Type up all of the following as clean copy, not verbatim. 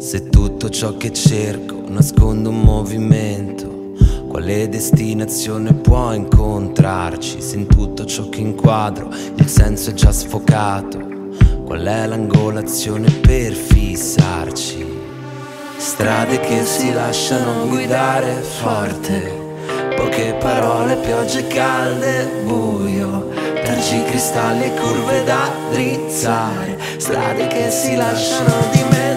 Se tutto ciò che cerco nasconde un movimento, quale destinazione può incontrarci? Se in tutto ciò che inquadro il senso è già sfocato, qual è l'angolazione per fissarci? Strade che si lasciano guidare forte, poche parole, piogge calde, buio, tergicristalli e curve da drizzare. Strade che si lasciano dimenticare.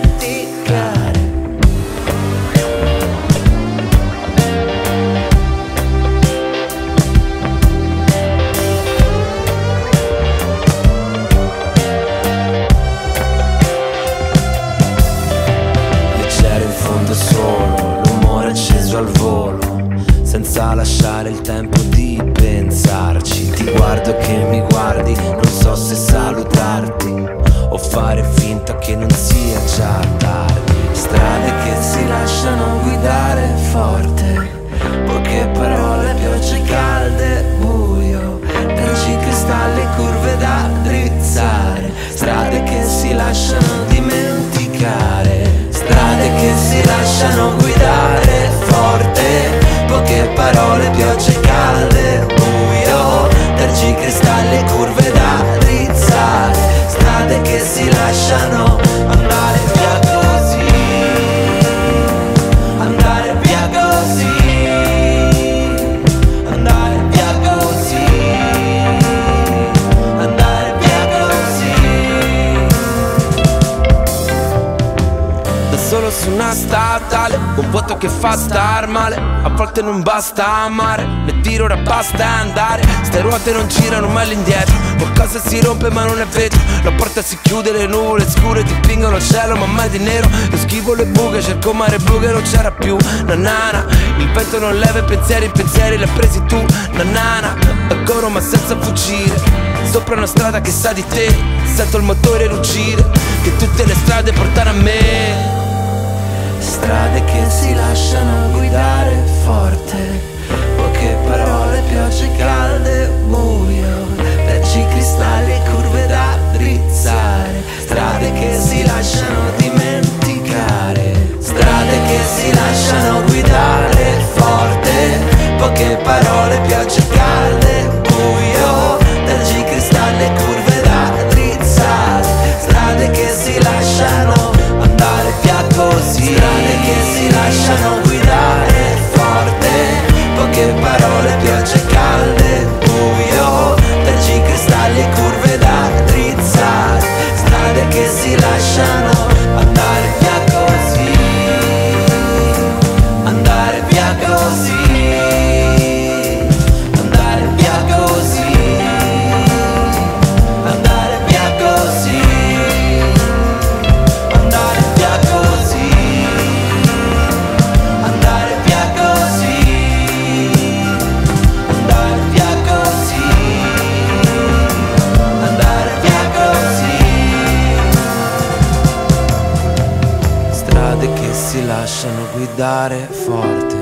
Leggero in fondo solo, l'umore acceso al volo, senza lasciare il tempo di pensarci. Ti guardo che mi guardi, non so se salutarti o fare finta che non sia già tardi. Strade che si lasciano guidare forte, poche parole, piogge calde, buio, tergicristalli, curve da drizzare. Strade che si lasciano dimenticare. Strade che si lasciano guidare forte, poche parole, piogge calde, buio, tergicristalli, curve da drizzare. Strade che si lasciano andare via così, andare via così, andare via così, andare via così. Da solo su una statale, un vuoto che fa star male. A volte non basta amare, né dire ora basta andare. Ste ruote non girano mai all'indietro, qualcosa si rompe ma non è vetro. La porta si chiude, le nuvole scure dipingono il cielo ma mai di nero. Io schivo le buche, cerco mare blu che non c'era più. Nanana, il vento non leva i pensieri li hai presi tu. Nanana, corro ma senza fuggire, sopra una strada che sa di te. Sento il motore ruggire, che tutte le strade portano a me. Strade che si lasciano guidare forte, poche parole, piogge calde, buio, tergicristalli, curve da drizzare. Strade che si lasciano dimenticare. Strade che si lasciano guidare forte, poche parole, piogge calde, buio, tergicristalli, curve da drizzare. Strade che si lasciano andare via così. Strade che si lasciano guidare forte, poche parole, piogge calde, buio, tergicristalli, curve da drizzare. Strade che si lasciano andare via così, andare via così, andare via così, andare via così, andare via così, andare via così, andare via così, andare via così. Strade che si lasciano guidare forte,